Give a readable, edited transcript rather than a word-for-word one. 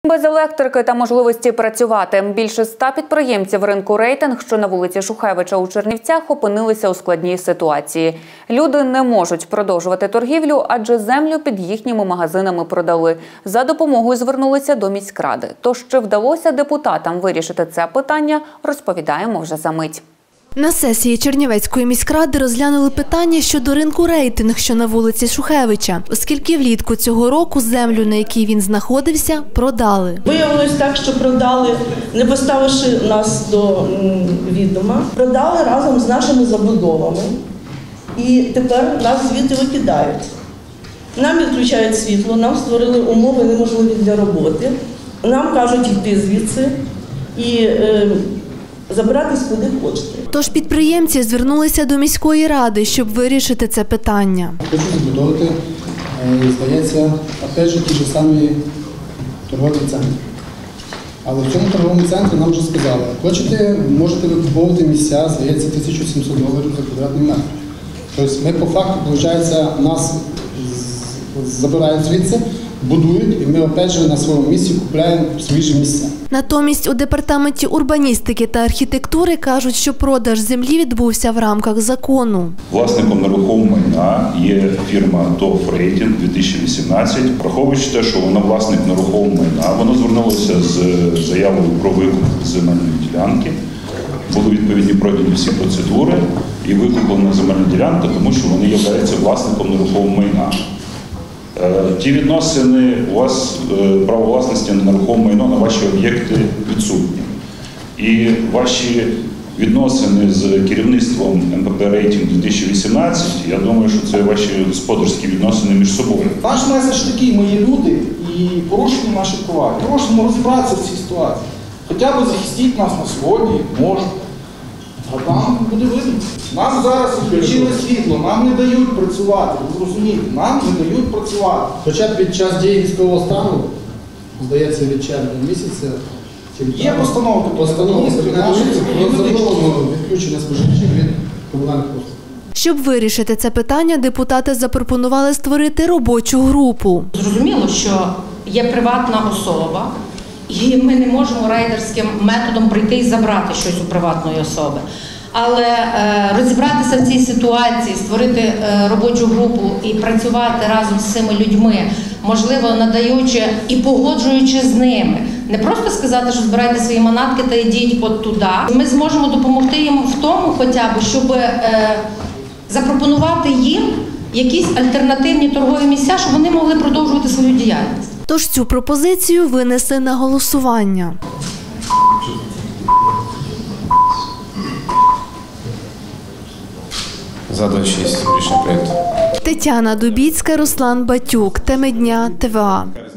Без електрики та можливості працювати. Більше 100 підприємців ринку «Рейтинг», що на вулиці Шухевича у Чернівцях, опинилися у складній ситуації. Люди не можуть продовжувати торгівлю, адже землю під їхніми магазинами продали. За допомогою звернулися до міськради. Тож чи вдалося депутатам вирішити це питання, розповідаємо вже за мить. На сесії Чернівецької міськради розглянули питання щодо ринку «Рейтинг», що на вулиці Шухевича, оскільки влітку цього року землю, на якій він знаходився, продали. Виявилось так, що продали, не поставивши нас до відома, продали разом з нашими забудовами. І тепер нас звідти викидають. Нам відключають світло, нам створили умови неможливі для роботи. Нам кажуть йти звідси і забиратись куди хочете. Тож підприємці звернулися до міської ради, щоб вирішити це питання. Хочу забудовувати, здається, опять же ті ж самі торгові центри. Але в цьому торговому центрі нам вже сказали, хочете, можете викуповувати місця, здається, $1700 за квадратний метр. Тобто ми по факту, виходить, нас забирають звідси, будують, і ми опять же на своєму місці купуємо свої ж місця. Натомість у департаменті урбаністики та архітектури кажуть, що продаж землі відбувся в рамках закону. Власником нерухомого майна є фірма ТОВ «Рейтинг» 2018. Враховуючи те, що вона власник нерухомого майна, вона звернулася з заявою про викуп земельної ділянки. Були відповідні пройдені всі процедури і викуплена земельна ділянка, тому що вони являються власником нерухомого майна. Ті відносини, у вас право власності на нерухоме майно на ваші об'єкти відсутні. І ваші відносини з керівництвом НПП «Рейтинг» 2018, я думаю, що це ваші господарські відносини між собою. Наш меседж такий: ми є люди і порушені наші права. Просимо розібратися в цій ситуації. Хоча б захистіть нас на сьогодні, може. А там буде видно. Нам зараз відключили світло, нам не дають працювати. Ви розумієте, нам не дають працювати. Хоча б під час дії військового стану, здається, від червня місяця, є постанова про відключення споживачів від комунальних послуг. Щоб вирішити це питання, депутати запропонували створити робочу групу. Зрозуміло, що є приватна особа, і ми не можемо рейдерським методом прийти і забрати щось у приватної особи. Але розібратися в цій ситуації, створити робочу групу і працювати разом з цими людьми, можливо, надаючи і погоджуючи з ними. Не просто сказати, що збирайте свої манатки та йдіть от туди. Ми зможемо допомогти їм в тому хоча б, щоб запропонувати їм якісь альтернативні торгові місця, щоб вони могли продовжувати свою діяльність. Тож цю пропозицію винесли на голосування. За 26 рішення проєкту. Тетяна Дубіцька, Руслан Батюк. Теми дня ТВА.